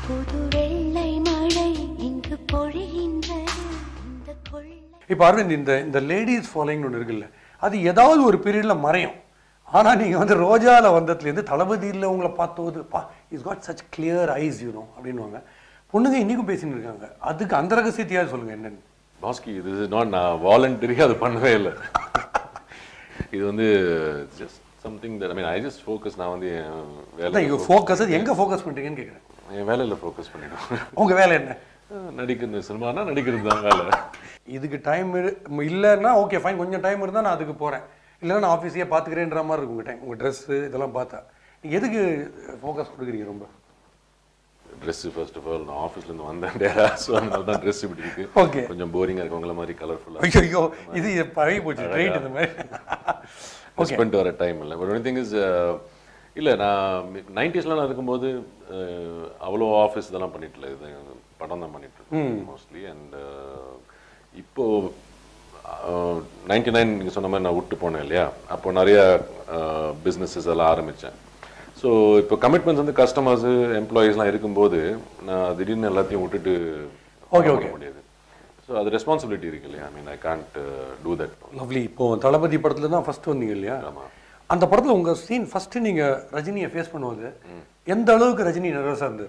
புது வெள்ளை மழை இங்கு பொழிகின்றது இந்த கொள்ளை. இப்போ அரவிந்த், இந்த லேடிஸ் ஃபாலோயிங்னு ஒன்று இருக்குல்ல, அது ஏதாவது ஒரு பீரியடில் மறையும். ஆனால் நீங்கள் வந்து ரோஜாவில் வந்ததுலேருந்து தளபதியில் உங்களை பார்த்தோது is got such clear eyes அப்படின்வாங்க. பொண்ணுங்க இன்றைக்கும் பேசின்னு இருக்காங்க. அதுக்கு அந்த ரகசியத்தையாவது சொல்லுங்கள் என்னென்னு. பாஸ்கி, இது இஸ் நாட், நான் வாலண்டரி அது பண்ணவே இல்லை. இது வந்து just something that I mean I just focus. நான் வந்து என் வேலை ஃபோக்கஸ் எங்கே ஃபோக்கஸ் பண்ணுறீங்கன்னு கேட்குறேன். என் வேலையில் ஃபோக்கஸ் பண்ணிடுவேன். உங்கள் வேலை என்ன? நடிக்கிறது, சினிமானா நடிக்கிறது தான் வேலை. இதுக்கு டைம் இல்லைன்னா ஓகே ஃபைன், கொஞ்சம் டைம் இருந்தால் நான் அதுக்கு போகிறேன், இல்லைன்னா நான் ஆஃபீஸையே பார்த்துக்கிறேன்ற மாதிரி இருக்கும் உங்கள் டைம். உங்கள் ட்ரெஸ்ஸு இதெல்லாம் பார்த்தா நீங்கள் எதுக்கு ஃபோக்கஸ் கொடுக்குறீங்க? ரொம்ப ட்ரெஸ்ஸு ஃபர்ஸ்ட் ஆஃப் ஆல் நான் ஆஃபீஸ்லேருந்து வந்தேன் டேரா, ஸோ அதனால தான் ட்ரெஸ் இப்படி இருக்கு. ஓகே, கொஞ்சம் போரிங்காக இருக்கு உங்களை மாதிரி கலர்ஃபுல்லாக. ஐயோ இது பழகி போச்சு ட்ரெயிட் இந்த மாதிரி. ஓகே, பண்ணிட்டு வர டைம் இல்லை. பட் ஒன் திங் இஸ், இல்லை நான் 90s நான் இருக்கும்போது அவ்வளோ ஆஃபீஸ் இதெல்லாம் பண்ணிட்டு இல்லை, இது படம் தான் பண்ணிட்டு இருக்கேன் மோஸ்ட்லி. அண்ட் இப்போது 99 நீங்கள் சொன்ன மாதிரி நான் விட்டு போனேன் இல்லையா, அப்போ நிறைய பிஸ்னஸஸ் எல்லாம் ஆரம்பித்தேன். ஸோ இப்போ கமிட்மெண்ட்ஸ் வந்து கஸ்டமர்ஸு எம்ப்ளாயீஸ்லாம் இருக்கும்போது நான் திடீர்னு எல்லாத்தையும் விட்டுட்டு ஓகே முடியாது. ஸோ அது ரெஸ்பான்சிபிலிட்டி இருக்கு இல்லையா. I mean I can't do that. Lovely. இப்போ தளபதி படத்தில் தான் ஃபர்ஸ்ட் வந்தீங்க இல்லையா? ஆமாம். அந்த படத்தில் உங்கள் சீன் ஃபஸ்ட்டு நீங்கள் ரஜினியை ஃபேஸ் பண்ணும்போது எந்த அளவுக்கு ரஜினி நர்வஸாக இருந்தது?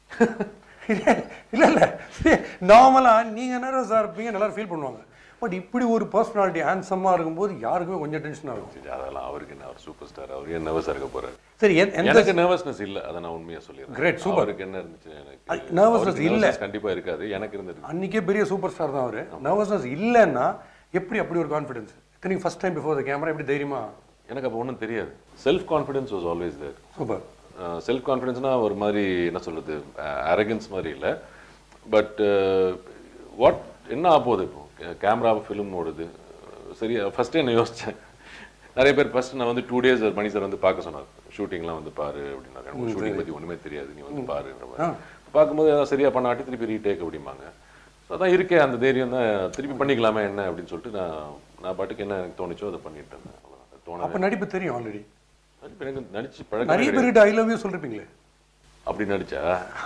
இல்லை நார்மலாக நீங்கள் நர்வஸாக இருப்பீங்க, நல்லா ஃபீல் பண்ணுவாங்க. பட் இப்படி ஒரு பர்சனாலிட்டி ஹேண்ட்ஸமாக இருக்கும்போது யாருக்குமே கொஞ்சம் டென்ஷனாக இருக்கும். சரி, அதெல்லாம் அவருக்கு என்ன, அவர் சூப்பர் ஸ்டார், அவர் ஏன் நர்வஸாக இருக்க போகிறாரு? சரி, எனக்கு நர்வஸ்னஸ் இல்லை, அதை நான் உண்மையாக சொல்லிடுறேன். Great, super. அவருக்கு என்ன இருந்துச்சு? எனக்கு நர்வஸ்னஸ் இல்லை, கண்டிப்பாக இருக்காது. எனக்கு இருந்தது. அன்றைக்கே பெரிய சூப்பர் ஸ்டார் தான் அவர். நர்வஸ்னஸ் இல்லைன்னா அப்படி ஒரு கான்ஃபிடன்ஸ்? இத்தனைக்கு first time before the camera எப்படி தைரியமா? எனக்கு அப்போ ஒன்றும் தெரியாது. Self confidence was always there. Super. Self கான்ஃபிடன்ஸ்னா ஒரு மாதிரி என்ன சொல்கிறது, அரகன்ஸ் மாதிரி இல்லை. பட் வாட் என்ன ஆகுது இப்போ கேமரா ஃபிலிம் ஓடுது. சரி, ஃபஸ்ட்டு என்ன யோசித்தேன், நிறைய பேர் ஃபஸ்ட்டு நான் வந்து 2 days மணி சார் வந்து பார்க்க சொன்னார், ஷூட்டிங்லாம் வந்து பாரு அப்படின்னாங்க. ஷூட்டிங் பற்றி ஒன்றுமே தெரியாது, நீ வந்து பாருன்ற மாதிரி. பார்க்கும்போது ஏதாவது சரியாக பண்ணாட்டி திருப்பி ரீடேக் அப்படிம்பாங்க. ஸோ அதான் இருக்கே அந்த தைரியம் தான், திருப்பி பண்ணிக்கலாமே என்ன அப்படின்னு சொல்லிட்டு நான் பாட்டுக்கு என்ன எனக்கு தோணுச்சோ அதை பண்ணிட்டு இருந்தேன். அவ்வளோதான். அப்போ நடிப்பு தெரியும் ஆல்ரெடி? எனக்கு நடிச்சு பழக்கம். நிறைய பேர்கிட்ட ஐ லவ் யூ சொல்லிருப்பீங்களே, அப்படி நடிச்சா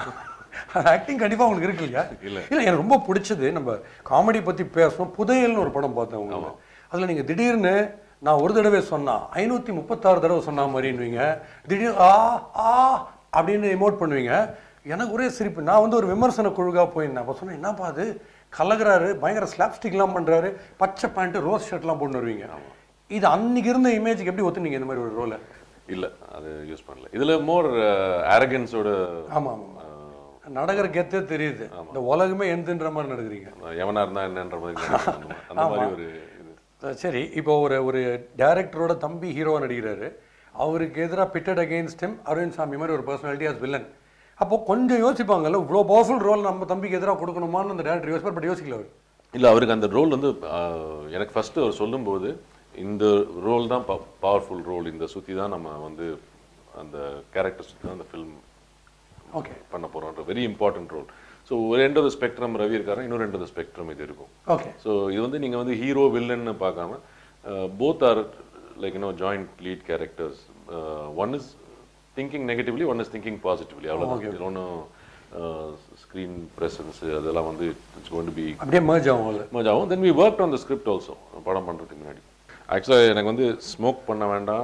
ஆக்டிங் கண்டிப்பாக உங்களுக்கு இருக்கு இல்லையா? இல்லை எனக்கு ரொம்ப பிடிச்சது, நம்ம காமெடி பற்றி பேசணும், புதையல்னு ஒரு படம் பார்த்தேன் உங்களுக்கு. அதில் நீங்கள் திடீர்னு நான் ஒரு தடவை சொன்னா 536 தடவை சொன்ன மாதிரின்னுவீங்க, திடீர்னு ஆ ஆ அப்படின்னு எமோட் பண்ணுவீங்க. எனக்கு ஒரே சிரிப்பு. நான் வந்து ஒரு விமர்சன குழுக்காக போயிருந்தேன். அப்போ சொன்னேன், என்னப்பா அது கலகிறாரு, பயங்கர ஸ்லாப்ஸ்டிக்லாம் பண்ணுறாரு, பச்சை பேண்ட்டு ரோஸ் ஷர்ட்லாம் போட்டு வருவீங்க. இது அன்னைக்கு இருந்த இமேஜுக்கு எப்படி ஒத்துனீங்க இந்த மாதிரி ஒரு ரோலை? இல்லை, அது யூஸ் பண்ணல. இதில் மோர் அரகன்ஸோட. ஆமாம் ஆமாம், நடக்கிற கெத்தே தெரியுது. இந்த உலகமே எந்துன்ற மாதிரி நடக்கிறீங்க. எவனா இருந்தா என்னன்ற மாதிரி அந்த மாதிரி ஒரு இது. சரி, இப்போ ஒரு டைரக்டரோட தம்பி ஹீரோவாக நடிக்கிறாரு, அவருக்கு எதிராக பிட்டட் அகெயின்ஸ்ட் ஹிம் அரவிந்த் சாமி மாதிரி ஒரு பர்சனாலிட்டி ஆஸ் வில்லன். அப்போ கொஞ்சம் யோசிப்பாங்கல்ல, இவ்வளோ பவர்ஃபுல் ரோல் நம்ம தம்பிக்கு எதிராக கொடுக்கணுமான்னு அந்த டேரக்டர் யோசிப்பார். பட் யோசிக்கல அவர். இல்லை, அவருக்கு அந்த ரோல் வந்து எனக்கு ஃபஸ்ட்டு அவர் சொல்லும்போது இந்த ரோல் தான் பவர்ஃபுல் ரோல், இந்த சுற்றி தான் நம்ம வந்து அந்த கேரக்டர் சுற்றி தான் அந்த ஃபிலிம் ஓகே பண்ண போகிறோன்ற வெரி இம்பார்ட்டன்ட் ரோல். ஸோ ஒரு end of the spectrum Ravi இருக்காரு, இன்னொரு எண்ட் ஆஃப் த ஸ்பெக்ட்ரம் இது இருக்கும். ஓகே. ஸோ இது வந்து நீங்கள் வந்து ஹீரோ வில்லன்னு பார்க்காம both are like joint lead characters. One is thinking negatively, one is thinking positively. அவ்வளோதான். ஒன்றும் ஸ்க்ரீன் ப்ரெசன்ஸ் அதெல்லாம் வந்து இட்ஸ் கோயிங் டு பி அப்படியே மர்ஜ் ஆகும். Then we work on the script also. படம் பண்ணுறதுக்கு முன்னாடி ஆக்சுவலாக எனக்கு வந்து ஸ்மோக் பண்ண வேண்டாம்,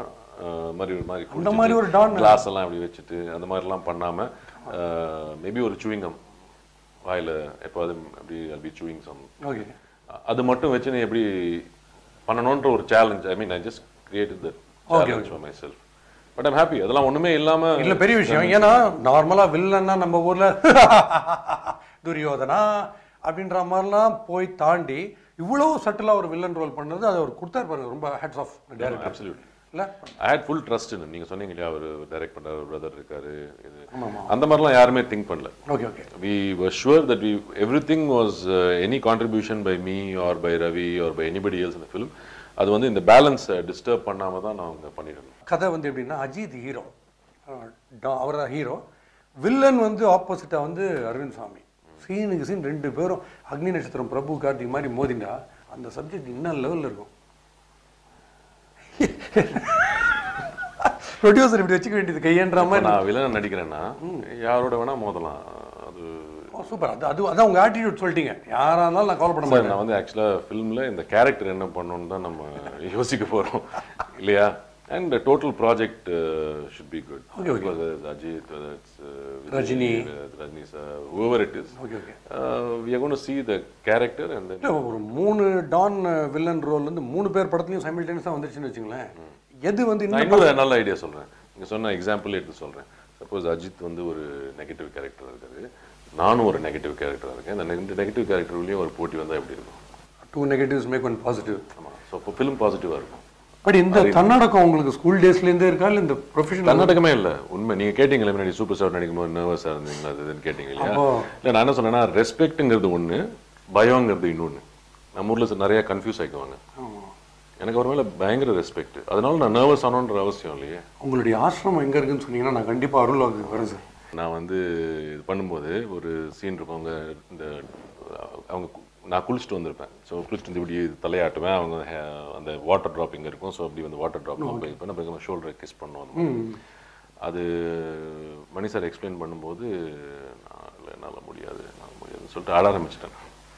மாதிரி ஒரு டான் கிளாஸ் எல்லாம் அப்படி வச்சுட்டு அந்த மாதிரிலாம் பண்ணாமல் மேபி ஒரு சூயிங்கம் வாயில் எப்போது அப்படி அப்படி சூயிங் சம், ஓகே, அது மட்டும் வச்சு நீ எப்படி பண்ணணுன்ற ஒரு challenge. I mean I just created that challenge for myself. But I'm happy. அதெல்லாம் ஒன்றுமே இல்லாமல் இல்லை, பெரிய விஷயம். ஏன்னா நார்மலாக வில்லன்னா நம்ம ஊரில் துரியோதனா அப்படின்ற மாதிரிலாம் போய் தாண்டி இவ்வளோ சட்டிலாக ஒரு வில்லன் ரோல் பண்ணது, அது அவர் கொடுத்தாரு பாருங்க. ரொம்ப ஹேட்ஸ் ஆஃப் டைரக்டர். அப்சல்யூட்லி. இல்லை, ஐ ஹேட் ஃபுல் ட்ரஸ்ட். நீங்கள் சொன்னீங்க இல்லையா, அவர் டைரக்ட் பண்ணுற ஒரு பிரதர் இருக்காரு, இது அந்த மாதிரிலாம் யாருமே திங்க் பண்ணல. Okay okay. We were sure that everything was any contribution by me or by Ravi or by anybody else in the film. அது வந்து இந்த பேலன்ஸை டிஸ்டர்ப் பண்ணாமல் தான் நாங்கள் பண்ணிடணும். கதை வந்து எப்படின்னா, அஜித் ஹீரோ, அவர் தான் ஹீரோ, வில்லன் வந்து ஆப்போசிட்டாக வந்து அரவிந்த் சாமி. சீனுக்கு சீன் 2 பேரும் அக்னி நட்சத்திரம் பிரபு கார்த்திக் மாதிரி மோதிண்டா அந்த சப்ஜெக்ட் இன்னும் லெவலில் இருக்கும். ப்ரொடியூசர் இப்படி வச்சுக்க வேண்டியது கையன்ற மாதிரி. நான் வில்லன் நடிக்கிறேன்னா யாரோட வேணா மோதலாம். சூப்பர். அதான் உங்கள் ஆட்டிடியூட் சொல்லிட்டீங்க. யாராக இருந்தாலும் நான் கவலைப்பட மாட்டேன். நான் வந்து ஆக்சுவலாக ஃபிலிமில் இந்த கேரக்டர் என்ன பண்ணணும்னு தான் நம்ம யோசிக்க போகிறோம் இல்லையா. And total project should be good. Ajith, Rajini sir, whoever it is. We are going to see the character and then ஒரு 3 டான் வில்லன் ரோல் வந்து 3 பேர் படத்துலையும் சைமல்டேனியஸாக வந்துருச்சுன்னு வச்சுங்களேன். எது வந்து இன்னொரு நல்ல ஐடியா சொல்கிறேன். நீங்கள் சொன்ன எக்ஸாம்பிள் எடுத்து சொல்கிறேன். சப்போஸ் அஜித் வந்து ஒரு நெகட்டிவ் கேரக்டர் இருக்காரு, நானும் ஒரு நெகட்டிவ் கேரக்டராக இருக்கேன். அந்த நெகட்டிவ் கேரக்டர்லேயும் ஒரு போட்டி வந்தால் எப்படி இருக்கும்? 2 negatives make 1 positive. ஆமாம். ஸோ இப்போ ஃபிலிம் பாசிட்டிவாக இருக்கும். பட் இந்த தன்னடக்கம் உங்களுக்கு ஸ்கூல் டேஸ்லேருந்தே இருக்கா இல்லை இந்த ப்ரொஃபஷனல்? தன்னடக்கமே இல்லை. உண்மை நீங்கள் கேட்டீங்களே முன்னாடி சூப்பர் ஸ்டார் நடிக்கும் போது நர்வஸாக இருந்தீங்களா அதுன்னு கேட்டீங்க இல்லையா? இல்லை நான் என்ன சொன்னேன்னா ரெஸ்பெக்ட்டுங்கிறது ஒன்று, பயங்கிறது இன்னொன்று. நம்ம ஊரில் நிறைய கன்ஃபியூஸ் ஆகிக்குவாங்க. எனக்கு ஒரு மேலே பயங்கர ரெஸ்பெக்ட், அதனால நான் நர்வஸ் ஆனோன்ற அவசியம் இல்லையே. உங்களுடைய ஆசிரமம் எங்கே இருக்குன்னு சொன்னீங்கன்னா நான் கண்டிப்பாக அருள் வரேன் சார். நான் வந்து இது பண்ணும்போது ஒரு சீன் இருக்கும். அவங்க நான் குளிச்சுட்டு வந்திருப்பேன். ஸோ குளிச்சுட்டு வந்து இப்படி தலையாட்டுவேன். அவங்க அந்த வாட்டர் ட்ராப் இங்கே இருக்கும். ஸோ அப்படி வந்து வாட்டர் ட்ராப் பண்ண ஷோல்டரை கிஸ் பண்ணுவோம். அது மணி சார் எக்ஸ்பிளைன் பண்ணும்போது என்னால் முடியாதுன்னு சொல்லிட்டு அழ ஆரம்பிச்சிட்டேன்.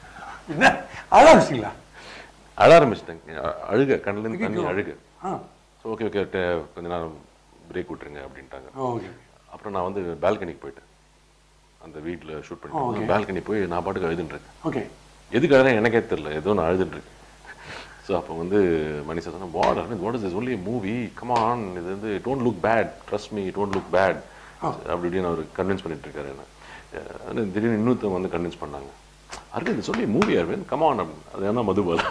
அழ ஆரம்பிச்சிட்டேன். அழுக, கண்ணிலேருந்து தண்ணி அழுக. ஸோ ஓகே கொஞ்ச நேரம் பிரேக் விட்டுருங்க அப்படின்ட்டாங்க. அப்புறம் நான் வந்து பால்கனிக்கு போயிட்டேன். அந்த வீட்டில் ஷூட் பண்ணி பால்கனி போய் நான் பாட்டுக்கு அழுதுன்றேன். ஓகே, எதுக்காக எனக்கே தெரியல, ஏதோ நான் அழுதுட்டுருக்கேன். ஸோ அப்போ வந்து மணி சார் சொன்னால் what is this only movie, come on, இது வந்து don't look bad, trust me, don't look bad அப்படி இப்படின்னு அவர் கன்வின்ஸ் பண்ணிட்டு இருக்காரு என்ன. திடீர்னு இன்னொருத்தவங்க வந்து கன்வின்ஸ் பண்ணாங்க, அருக்கு இது சொல்லி மூவி ஆர்வேன் கம் ஆன் அப்படின்னு. அது என்ன மதுபால்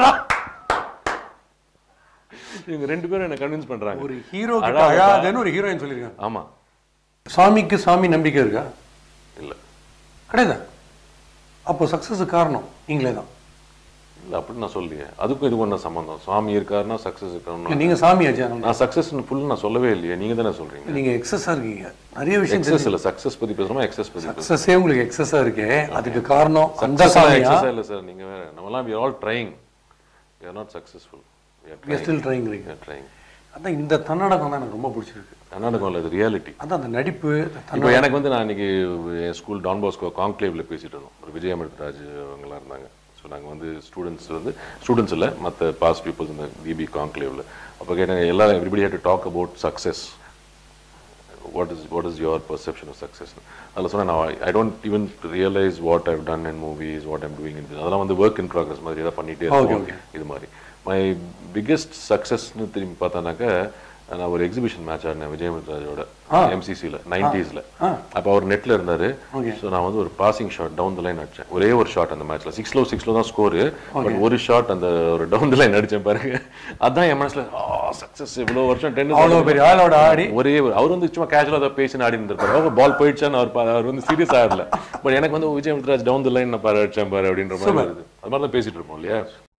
இவங்க 2 பேரும் என்ன கன்வின்ஸ் பண்றாங்க. ஒரு ஹீரோ அழாதேன்னு ஒரு ஹீரோயின் சொல்லியிருக்காங்க. ஆமா. சாமிக்கு சாமி நம்பிக்கை இருக்கா? இல்லை, கிடையாது. அப்போ சக்ஸஸ் காரணம் நீங்களே தான். இல்லை அப்படின்னு நான் சொல்லியே, அதுக்கும் இதுக்கும் என்ன சம்பந்தம்? சாமி இருக்காருன்னா சக்ஸஸ் இருக்காருன்னா நீங்க சாமி ஆச்சா? நான் சக்ஸஸ் ஃபுல் நான் சொல்லவே இல்லையே, நீங்க தானே சொல்றீங்க. நீங்க எக்ஸஸா இருக்கீங்க. நிறைய விஷயம் எக்ஸஸ் இல்லை, சக்ஸஸ் பத்தி பேசுறோமா எக்ஸஸ் பத்தி? சக்ஸஸே உங்களுக்கு எக்ஸஸா இருக்கே, அதுக்கு காரணம் அந்த எக்ஸஸ் இல்லை சார். நீங்க வேற, நம்மலாம் we are all trying, we are not successful, we are still trying. அதான் இந்த தன்னடக்கம் தான் எனக்கு ரொம்ப பிடிச்சிருக்கு. தன்னடக்கம் இல்லை, அது ரியாலிட்டி. அதான் அந்த நடிப்பு. இப்போ எனக்கு வந்து நான் இன்னைக்கு என் ஸ்கூல் டான் பாஸ்கோ கான்க்ளேவ்ல பேசிட்டு இருந்தோம். ஒரு விஜய் அமிர்தராஜ் அவங்களாம் இருந்தாங்க. ஸோ நாங்கள் வந்து ஸ்டூடெண்ட்ஸ் இல்லை, மற்ற பாஸ் பீப்புள்ஸ் இந்த பிபி கான்க்ளேவ்ல. அப்போ கேட்டாங்க எல்லாம், everybody had to talk about success. What is your perception of success? அதில் சொன்னேன், நான் I don't even realise what I've done in movies, what I'm doing in. அதெல்லாம் வந்து ஒர்க் இன் ப்ராக்ரஸ் மாதிரி ஏதாவது பண்ணிகிட்டே இருக்கோம். இது மாதிரி மை பிக்கெஸ்ட் சக்ஸஸ்ன்னு திரும்பி பார்த்தானாக்கா, நான் ஒரு எக்ஸிபிஷன் மேட்ச் ஆடினேன் விஜய் அமிர்தராஜோட எம்சிசியில் 90s. அப்போ அவர் நெட்டில் இருந்தார். ஸோ நான் வந்து ஒரு passing shot down the line அடித்தேன். ஒரே ஒரு ஷாட் அந்த மேட்ச்சில் 6-6 தான் ஸ்கோரு. பட் ஒரு ஷாட் அந்த ஒரு டவுன் த லைன் அடித்தேன் பாருங்க. அதுதான் என் மனசில் சக்ஸஸ். இவ்வளோ வருஷம் ஒரே அவர் வந்து சும்மா கேஷுவலாக தான் பேசின்னு ஆடி இருந்திருப்பாரு. அவர் பால் போயிடுச்சான்னு அவர் வந்து சீரியஸ் ஆகல. பட் எனக்கு வந்து Vijay Amritraj down the line நான் பாரு அடித்தேன் பாரு அப்படின்ற மாதிரி அது மாதிரி தான் பேசிட்டு இருப்போம் இல்லையா.